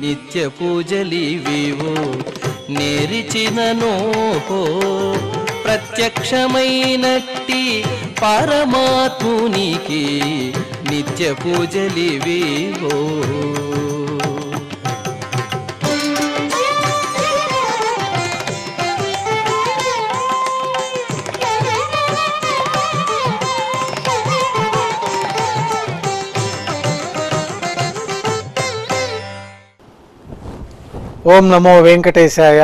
నిత్య పూజలివివో నేరిచిననో ప్రత్యక్షమైనట్టి పరమాత్మునికి నిత్య పూజలివివో. ఓం నమో వెంకటేశాయ.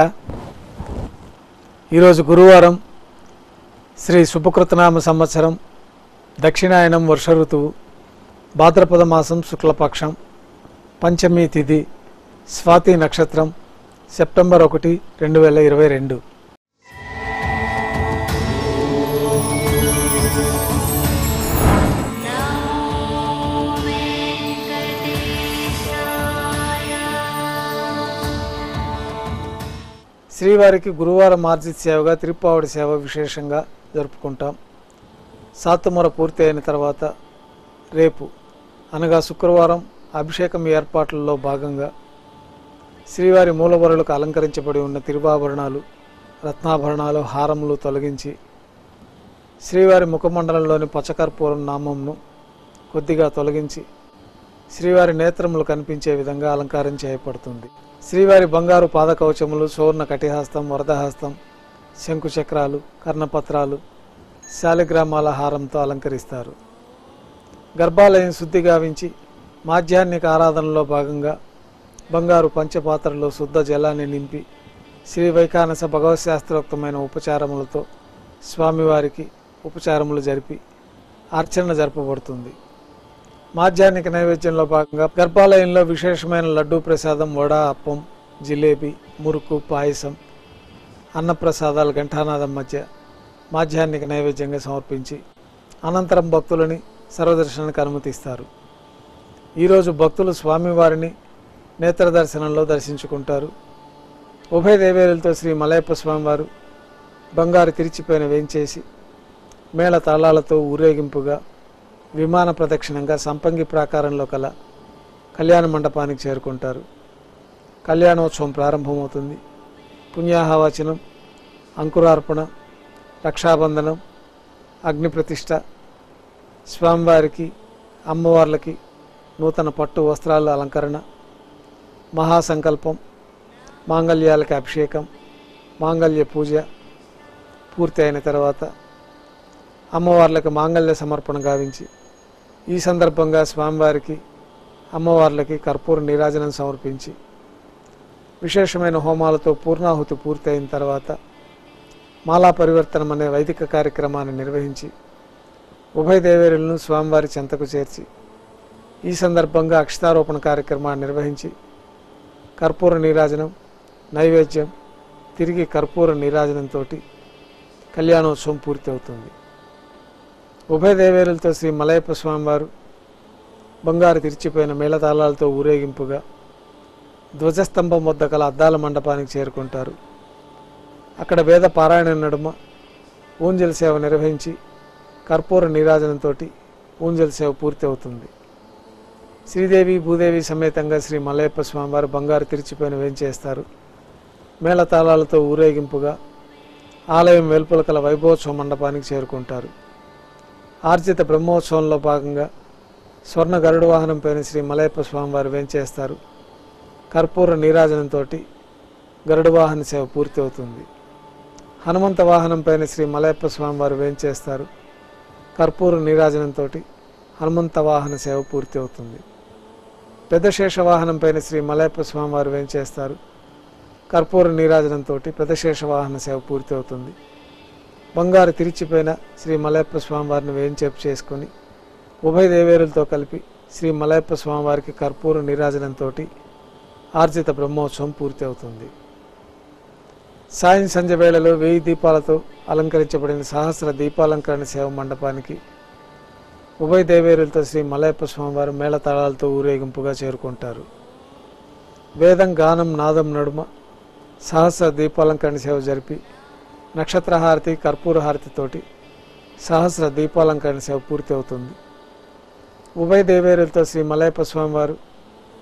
ఈరోజు గురువారం, శ్రీ శుభకృతనామ సంవత్సరం, దక్షిణాయనం, వర్ష ఋతువు, భాద్రపద మాసం, శుక్లపక్షం, పంచమి తిథి, స్వాతి నక్షత్రం, సెప్టెంబర్ 1, 2022. శ్రీవారికి గురువారం ఆర్జిత సేవగా తిరుప్పావడి సేవ విశేషంగా జరుపుకుంటాం. సాతుమర పూర్తి అయిన తర్వాత రేపు అనగా శుక్రవారం అభిషేకం ఏర్పాట్లలో భాగంగా శ్రీవారి మూలవరులకు అలంకరించబడి ఉన్న తిరువాభరణాలు, రత్నాభరణాలు, హారములు తొలగించి శ్రీవారి ముఖమండలంలోని పచ్చకర్పూరం నామంను కొద్దిగా తొలగించి శ్రీవారి నేత్రములు కనిపించే విధంగా అలంకారం చేయబడుతుంది. శ్రీవారి బంగారు పాదకవచములు, సువర్ణ కటిహస్తం, వరదహస్తం, శంకుచక్రాలు, కర్ణపత్రాలు, శాలిగ్రామాల హారంతో అలంకరిస్తారు. గర్భాలయం శుద్ధి గావించి మాధ్యాహ్నిక ఆరాధనలో భాగంగా బంగారు పంచపాత్రలో శుద్ధ జలాన్ని నింపి శ్రీ వైఖానస భగవశాస్త్రోక్తమైన ఉపచారములతో స్వామివారికి ఉపచారములు జరిపి అర్చన జరపబడుతుంది. మాధ్యాహ్నిక నైవేద్యంలో భాగంగా గర్భాలయంలో విశేషమైన లడ్డూ ప్రసాదం, వడ, అప్పం, జిలేబీ, మురుకు, పాయసం, అన్నప్రసాదాలు ఘంటానాదం మధ్య మాధ్యాహ్నిక నైవేద్యంగా సమర్పించి అనంతరం భక్తులని సర్వదర్శనానికి అనుమతిస్తారు. ఈరోజు భక్తులు స్వామివారిని నేత్ర దర్శనంలో దర్శించుకుంటారు. ఉభయ దేవేరులతో శ్రీ మలయప్ప స్వామివారు బంగారు తిరిచిపోయిన వేంచేసి మేళ తాళాలతో ఊరేగింపుగా విమాన ప్రదక్షిణంగా సంపంగి ప్రాకారంలో కల కళ్యాణ మండపానికి చేరుకుంటారు. కళ్యాణోత్సవం ప్రారంభమవుతుంది. పుణ్యాహవాచనం, అంకురార్పణ, రక్షాబంధనం, అగ్నిప్రతిష్ఠ, స్వామివారికి అమ్మవార్లకి నూతన పట్టు వస్త్రాల అలంకరణ, మహాసంకల్పం, మాంగళ్యాలకి అభిషేకం, మాంగళ్య పూజ పూర్తి అయిన తర్వాత అమ్మవార్లకు మాంగళ్య సమర్పణ గావించి ఈ సందర్భంగా స్వామివారికి అమ్మవార్లకి కర్పూర నీరాజనం సమర్పించి విశేషమైన హోమాలతో పూర్ణాహుతి పూర్తి అయిన తర్వాత మాలా పరివర్తనం అనే వైదిక కార్యక్రమాన్ని నిర్వహించి ఉభయ దేవేరులను స్వామివారి చెంతకు చేర్చి ఈ సందర్భంగా అక్షతారోపణ కార్యక్రమాన్ని నిర్వహించి కర్పూర నీరాజనం, నైవేద్యం, తిరిగి కర్పూర నీరాజనంతో కళ్యాణోత్సవం పూర్తి అవుతుంది. ఉభయ దేవేరులతో శ్రీ మలయప్ప స్వామివారు బంగారు తిరిచిపోయిన మేళతాళాలతో ఊరేగింపుగా ధ్వజస్తంభం వద్ద గల అద్దాల మండపానికి చేరుకుంటారు. అక్కడ వేద పారాయణ నడుమ ఊంజల్ సేవ నిర్వహించి కర్పూర నీరాజనంతో ఊంజల్ సేవ పూర్తి అవుతుంది. శ్రీదేవి భూదేవి సమేతంగా శ్రీ మలయప్ప స్వామివారు బంగారు తిరిచిపోయిన వేంచేస్తారు. మేళతాళాలతో ఊరేగింపుగా ఆలయం వెలుపల కల వైభవోత్సవ మండపానికి చేరుకుంటారు. ఆర్జిత బ్రహ్మోత్సవంలో భాగంగా స్వర్ణ గరుడ వాహనం పైన శ్రీ మలయప్ప స్వామివారు వేంచేస్తారు. కర్పూర నీరాజనంతో గరుడ వాహన సేవ పూర్తి అవుతుంది. హనుమంత వాహనం పైన శ్రీ మలయప్ప స్వామివారు వేంచేస్తారు. కర్పూర నీరాజనంతో హనుమంత వాహన సేవ పూర్తి అవుతుంది. పెద్ద శేష వాహనం పైన శ్రీ మలయప్ప స్వామివారు వేంచేస్తారు. కర్పూర నీరాజనంతో పెద్ద శేష వాహన సేవ పూర్తి అవుతుంది. బంగారు తిరిచిపోయిన శ్రీ మలయప్ప స్వామివారిని వేంచేపు చేసుకొని ఉభయ దేవేరులతో కలిపి శ్రీ మలయప్ప స్వామివారికి కర్పూర నీరాజనంతో ఆర్జిత బ్రహ్మోత్సవం పూర్తి అవుతుంది. సాయం సంధ్య వేళలో 1000 దీపాలతో అలంకరించబడిన సహస్ర దీపాలంకరణ సేవ మండపానికి ఉభయ దేవేరులతో శ్రీ మలయప్ప స్వామివారు మేళతాళాలతో ఊరేగింపుగా చేరుకుంటారు. వేదం, గానం, నాదం నడుమ సహస్ర దీపాలంకరణ సేవ జరిపి నక్షత్రహారతి, కర్పూర హారతితోటి సహస్ర దీపాలంకరణ సేవ పూర్తి అవుతుంది. ఉభయ దేవేరులతో శ్రీ మలయప్ప స్వామివారు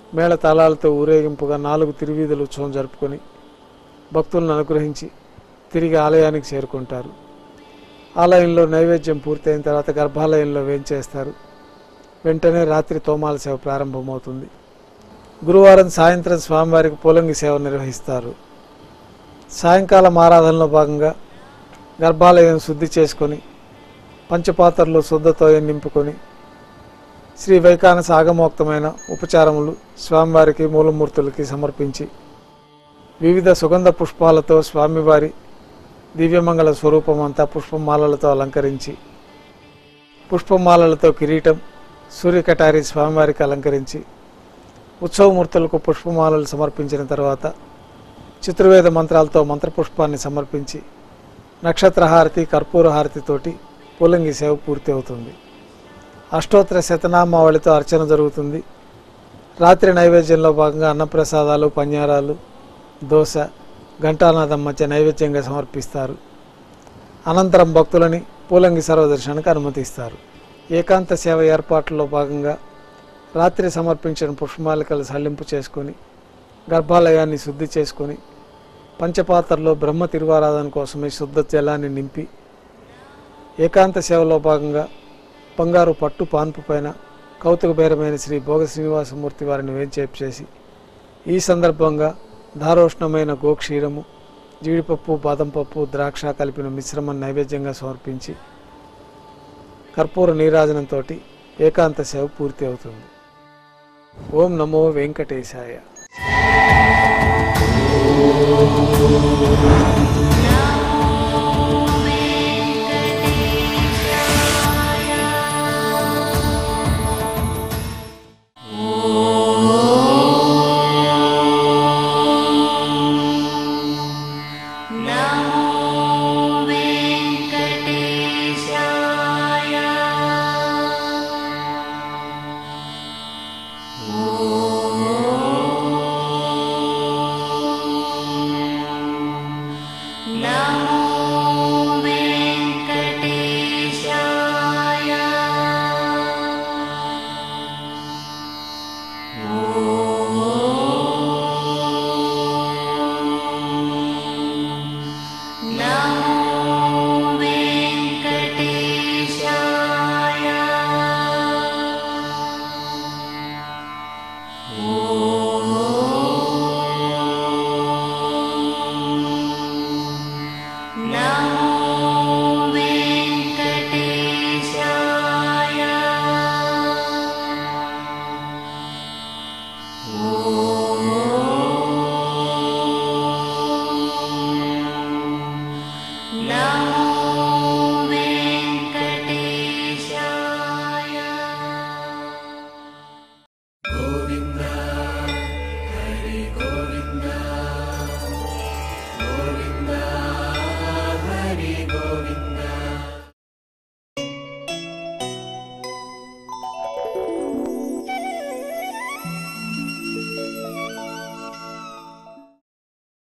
మేళ తాళాలతో ఊరేగింపుగా 4 తిరువీధులు ఉత్సవం జరుపుకొని భక్తులను అనుగ్రహించి తిరిగి ఆలయానికి చేరుకుంటారు. ఆలయంలో నైవేద్యం పూర్తయిన తర్వాత గర్భాలయంలో వేంచేస్తారు. వెంటనే రాత్రి తోమాల సేవ ప్రారంభమవుతుంది. గురువారం సాయంత్రం స్వామివారికి పూలంగి సేవ నిర్వహిస్తారు. సాయంకాలం ఆరాధనలో భాగంగా గర్భాలయం శుద్ధి చేసుకొని పంచపాత్రలు శుద్ధతో నింపుకొని శ్రీ వైకానస ఆగమోక్తమైన ఉపచారములు స్వామివారికి మూలమూర్తులకి సమర్పించి వివిధ సుగంధ పుష్పాలతో స్వామివారి దివ్యమంగళ స్వరూపం అంతా పుష్పమాలలతో అలంకరించి పుష్పమాలలతో కిరీటం సూర్యకటారి స్వామివారికి అలంకరించి ఉత్సవమూర్తులకు పుష్పమాలలు సమర్పించిన తర్వాత చతుర్వేద మంత్రాలతో మంత్రపుష్పాన్ని సమర్పించి నక్షత్రహారతి కర్పూర హారతితోటి పూలంగి సేవ పూర్తి అవుతుంది. అష్టోత్తర శతనామావళితో అర్చన జరుగుతుంది. రాత్రి నైవేద్యంలో భాగంగా అన్నప్రసాదాలు, పన్యారాలు, దోశ, ఘంటానాదం మధ్య నైవేద్యంగా సమర్పిస్తారు. అనంతరం భక్తులని పూలంగి సర్వదర్శనానికి అనుమతిస్తారు. ఏకాంత సేవ ఏర్పాట్లలో భాగంగా రాత్రి సమర్పించిన పుష్పమాలికలు సల్లింపు చేసుకొని గర్భాలయాన్ని శుద్ధి చేసుకొని పంచపాత్రలో బ్రహ్మ తిరువారాధన కోసమే శుద్ధ జలాన్ని నింపి ఏకాంత సేవలో భాగంగా బంగారు పట్టు పాన్పు పైన కౌతుకబేరమైన శ్రీ భోగ శ్రీనివాసమూర్తి వారిని వేంచేపు చేసి ఈ సందర్భంగా దారోష్ణమైన గోక్షీరము, జీడిపప్పు, బాదం పప్పు, ద్రాక్ష కలిపిన మిశ్రమం నైవేద్యంగా సమర్పించి కర్పూర నీరాజనంతో ఏకాంత సేవ పూర్తి అవుతుంది. ఓం నమో వెంకటేశాయ.